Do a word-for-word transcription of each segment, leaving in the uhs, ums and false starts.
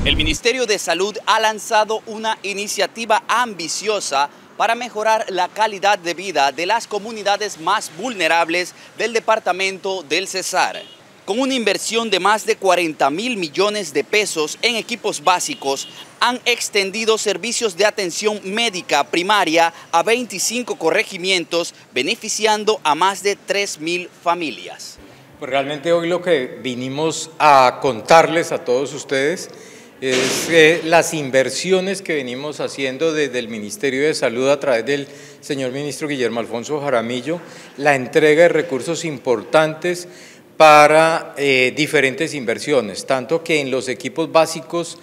El Ministerio de Salud ha lanzado una iniciativa ambiciosa para mejorar la calidad de vida de las comunidades más vulnerables del departamento del Cesar. Con una inversión de más de cuarenta mil millones de pesos en equipos básicos, han extendido servicios de atención médica primaria a veinticinco corregimientos, beneficiando a más de tres mil familias. Pues realmente hoy lo que vinimos a contarles a todos ustedes es eh, las inversiones que venimos haciendo desde el Ministerio de Salud a través del señor ministro Guillermo Alfonso Jaramillo, la entrega de recursos importantes para eh, diferentes inversiones, tanto que en los equipos básicos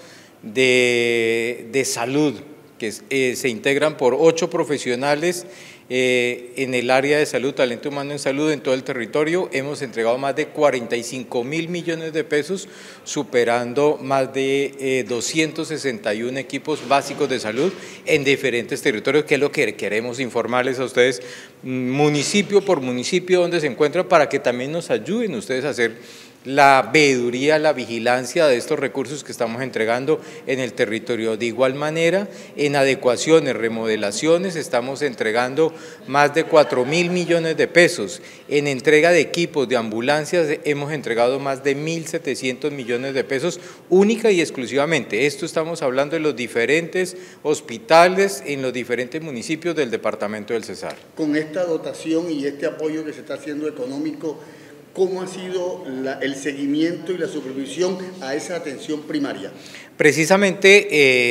de, de salud, que eh, se integran por ocho profesionales eh, en el área de salud, talento humano en salud en todo el territorio, hemos entregado más de cuarenta y cinco mil millones de pesos, superando más de eh, doscientos sesenta y uno equipos básicos de salud en diferentes territorios, que es lo que queremos informarles a ustedes, municipio por municipio donde se encuentran, para que también nos ayuden ustedes a hacer la veeduría, la vigilancia de estos recursos que estamos entregando en el territorio. De igual manera, en adecuaciones, remodelaciones, estamos entregando más de cuatro mil millones de pesos. En entrega de equipos, de ambulancias, hemos entregado más de mil setecientos millones de pesos, única y exclusivamente. Esto estamos hablando de los diferentes hospitales en los diferentes municipios del departamento del Cesar. Con esta dotación y este apoyo que se está haciendo económico, ¿cómo ha sido la, el seguimiento y la supervisión a esa atención primaria? Precisamente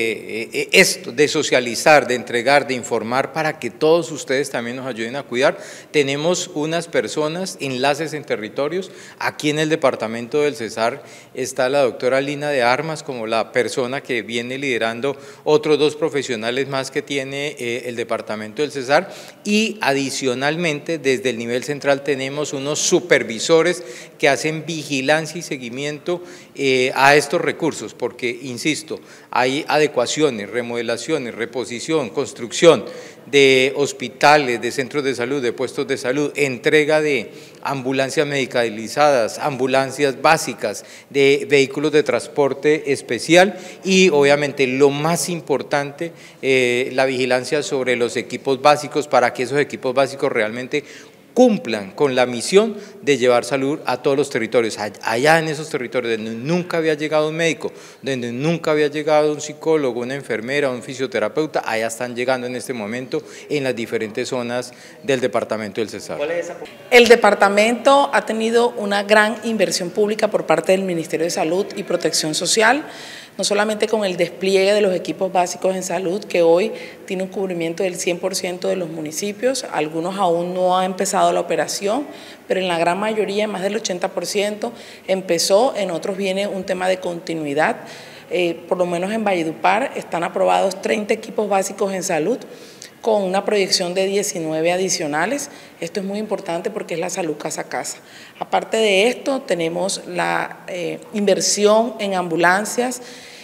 eh, esto de socializar, de entregar, de informar para que todos ustedes también nos ayuden a cuidar. Tenemos unas personas, enlaces en territorios. Aquí en el departamento del Cesar está la doctora Lina de Armas como la persona que viene liderando otros dos profesionales más que tiene eh, el departamento del Cesar, y adicionalmente desde el nivel central tenemos unos supervisores que hacen vigilancia y seguimiento eh, a estos recursos, porque insisto, hay adecuaciones, remodelaciones, reposición, construcción de hospitales, de centros de salud, de puestos de salud, entrega de ambulancias medicalizadas, ambulancias básicas, de vehículos de transporte especial y obviamente lo más importante, eh, la vigilancia sobre los equipos básicos para que esos equipos básicos realmente cumplan con la misión de llevar salud a todos los territorios, allá en esos territorios donde nunca había llegado un médico, donde nunca había llegado un psicólogo, una enfermera, un fisioterapeuta, allá están llegando en este momento en las diferentes zonas del departamento del Cesar. ¿Cuál es esa? El departamento ha tenido una gran inversión pública por parte del Ministerio de Salud y Protección Social, no solamente con el despliegue de los equipos básicos en salud, que hoy tiene un cubrimiento del cien por ciento de los municipios, algunos aún no han empezado la operación, pero en la gran mayoría, más del ochenta por ciento, empezó, en otros viene un tema de continuidad. Eh, por lo menos en Valledupar están aprobados treinta equipos básicos en salud, con una proyección de diecinueve adicionales. Esto es muy importante porque es la salud casa a casa. Aparte de esto, tenemos la eh, inversión en ambulancias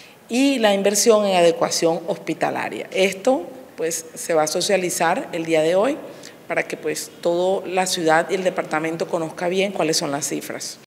y la inversión en adecuación hospitalaria. Esto pues se va a socializar el día de hoy para que pues toda la ciudad y el departamento conozca bien cuáles son las cifras.